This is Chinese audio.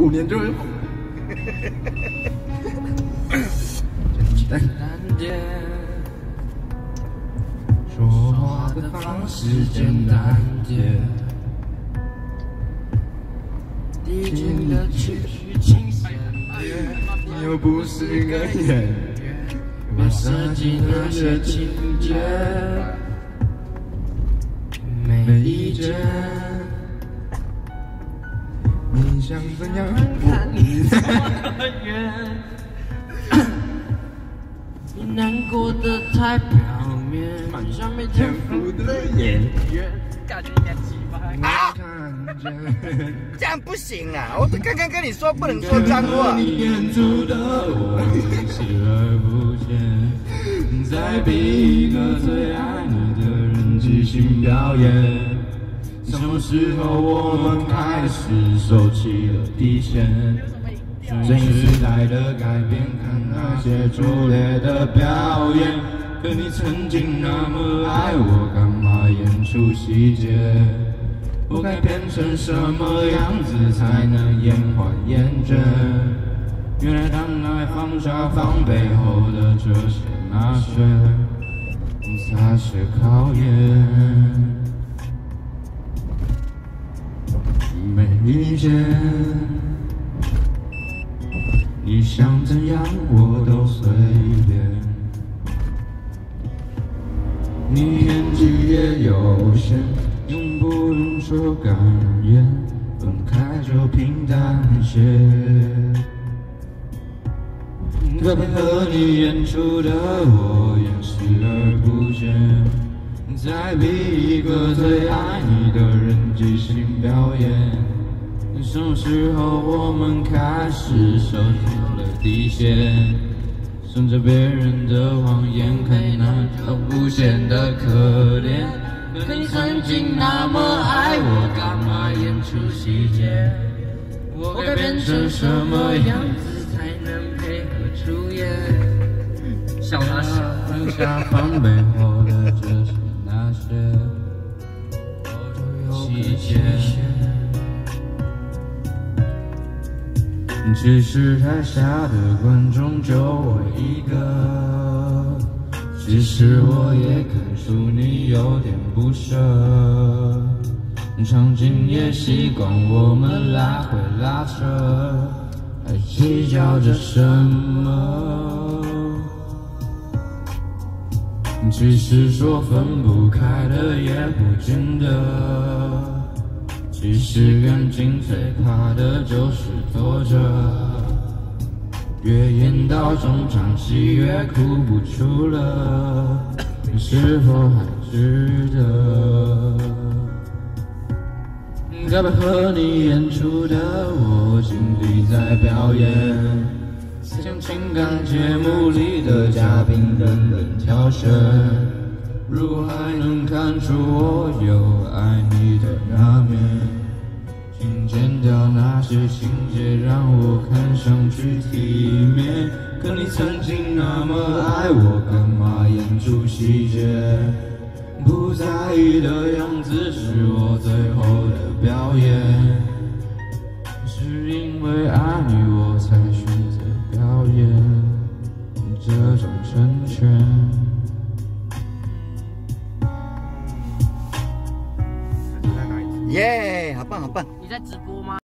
5年就会红。简单点，说话的方式简单点，递进的情绪清晰点。你又不是个演员，别设计那些情节，没意见。你想怎样看你怎么远？你难过的太表面，你像没天赋的演员。感觉应该击败啊！ 这样不行啊！我刚刚跟你说不能说脏话。 你演出的我视而不见，再逼一个最爱你的人即兴表演。什么时候我们开始收起了底线？随时代的改变，看那些拙劣的表演。可你曾经那么爱我，干嘛演出细节？我该变成什么样子才能延缓厌倦？原来当爱放下防备后的这些那些，才是考验。没意见，你想怎样我都随便。你演技也有限，用不用说感言？分开就平淡些。可配合你演出的我演视而不见，再逼一个最爱你的人即兴表演。什么时候我们开始收起了底线？顺着别人的谎言，看那条不显得可怜。可你曾经那么爱我，干嘛演出细节？我该变成什么样子才能配合出演？小那些放下防备后的这些那些，细节。其实台下的观众就我一个，其实我也看出你有点不舍，场景也习惯我们来回拉扯，还计较着什么？其实说分不开的也不见得。其实感情最怕的就是拖着，越演到中场戏越哭不出了，是否还值得？该配合你演出的我尽力在表演，像情感节目里的嘉宾人人挑选。如果还能看出我有爱你的那面，请剪掉那些情节，让我看上去体面。可你曾经那么爱我，干嘛演出细节？不在意的样子是我最后的表演，是因为爱你我才选择表演这种成全。 耶，好棒好棒！ 你在直播吗？